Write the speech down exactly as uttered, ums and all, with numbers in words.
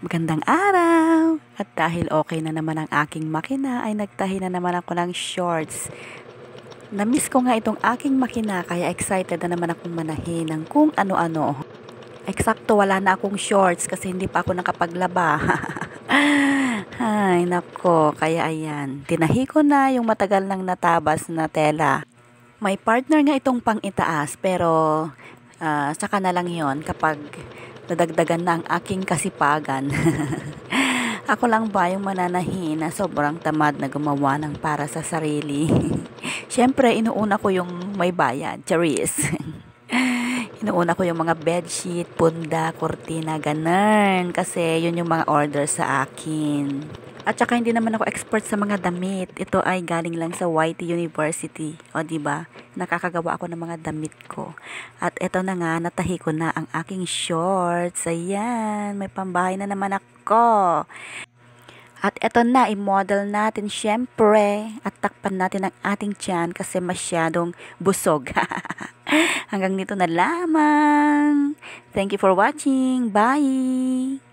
Magandang araw! At dahil okay na naman ang aking makina, ay nagtahi na naman ako ng shorts. Namiss ko nga itong aking makina, kaya excited na naman akong manahin ng kung ano-ano. Eksakto, wala na akong shorts kasi hindi pa ako nakapaglaba. Ay, nako, kaya ayan. Tinahi ko na yung matagal nang natabas na tela. May partner nga itong pang itaas, pero uh, saka na lang yon kapag nadagdagan na ang aking kasipagan. Ako lang ba yung mananahin na sobrang tamad na gumawa ng para sa sarili? Siyempre, inuuna ko yung may bayad, charis. Inuuna ko yung mga bedsheet, punda, kurtina, ganun. Kasi yun yung mga order sa akin. At saka hindi naman ako expert sa mga damit. Ito ay galing lang sa Y T University. O diba? Nakakagawa ako ng mga damit ko. At ito na nga, natahi ko na ang aking shorts. Ayan, may pambahay na naman ako. At ito na, i-model natin syempre. At takpan natin ang ating tiyan kasi masyadong busog. Hanggang dito na lamang. Thank you for watching. Bye!